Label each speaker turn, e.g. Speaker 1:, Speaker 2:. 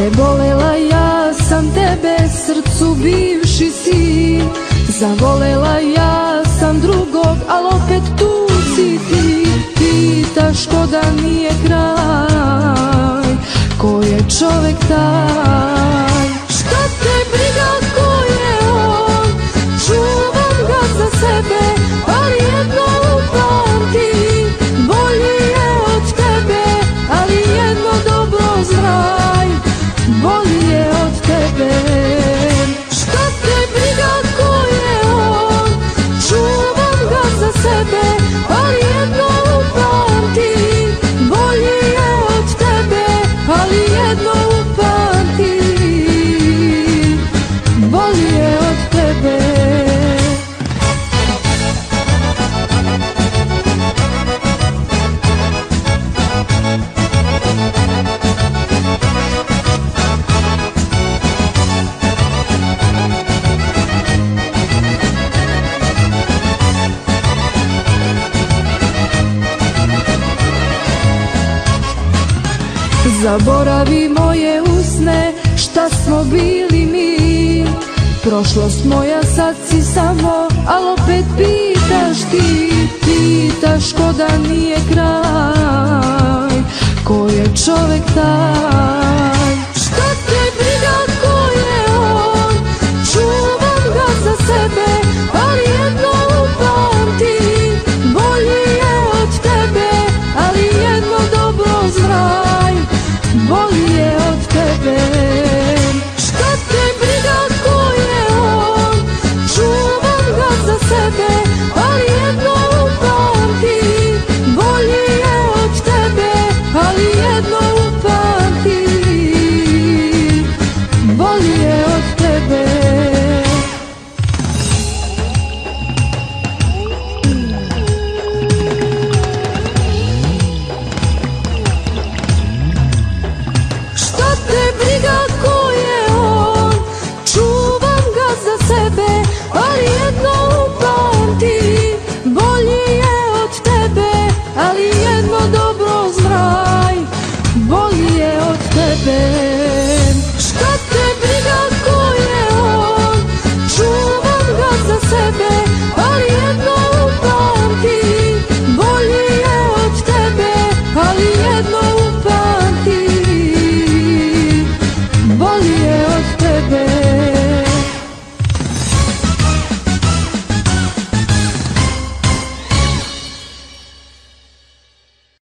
Speaker 1: Prebolela ja sam tebe, srcu bivši si. Zavolela ja sam drugog, al opet tu si ti. Pitaš ko da nije kraj, ko je čovek taj. Šta te briga ko je on, čuvam ga za sebe, ali jedno upamti, bolji je od tebe, ali jedno dobro znaj, bolji je od tebe. Šta te briga ko je on, čuvam ga za sebe, ali jedno upamti, bolji je od tebe, ali jedno upamti, bolji je od tebe. Zaboravi moje usne, šta smo bili mi. Prošlost moja sad si samo, al opet pitaš ti. Pitaš ko da nije kraj, ko je čovek taj.